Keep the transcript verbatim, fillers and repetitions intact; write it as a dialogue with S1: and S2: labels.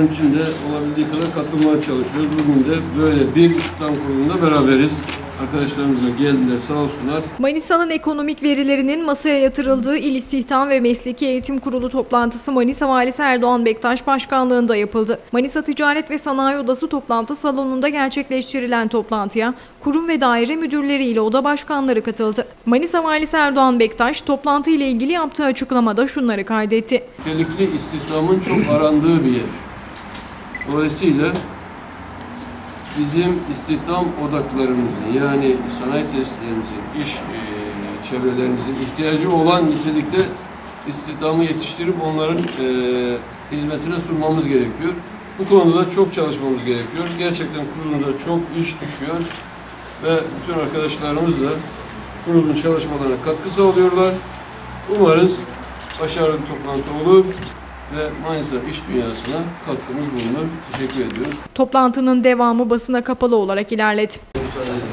S1: Onun için de olabildiği kadar katılmaya çalışıyoruz. Bugün de böyle bir istihdam kurulunda beraberiz. Arkadaşlarımız da geldiler, sağ olsunlar.
S2: Manisa'nın ekonomik verilerinin masaya yatırıldığı İl İstihdam ve Mesleki Eğitim Kurulu toplantısı Manisa Valisi Erdoğan Bektaş başkanlığında yapıldı. Manisa Ticaret ve Sanayi Odası toplantı salonunda gerçekleştirilen toplantıya kurum ve daire müdürleri ile oda başkanları katıldı. Manisa Valisi Erdoğan Bektaş toplantı ile ilgili yaptığı açıklamada şunları kaydetti.
S1: Nitelikli istihdamın çok arandığı bir yer. Dolayısıyla bizim istihdam odaklarımızın, yani sanayi tesislerimizin, iş e, çevrelerimizin ihtiyacı olan nitelikte istihdamı yetiştirip onların e, hizmetine sunmamız gerekiyor. Bu konuda çok çalışmamız gerekiyor. Gerçekten kurulumuza çok iş düşüyor ve bütün arkadaşlarımız da kurulun çalışmalarına katkı sağlıyorlar. Umarız başarılı bir toplantı olur ve Manisa iş dünyasına katkımız bulunur. Teşekkür ediyoruz.
S2: Toplantının devamı basına kapalı olarak ilerledi.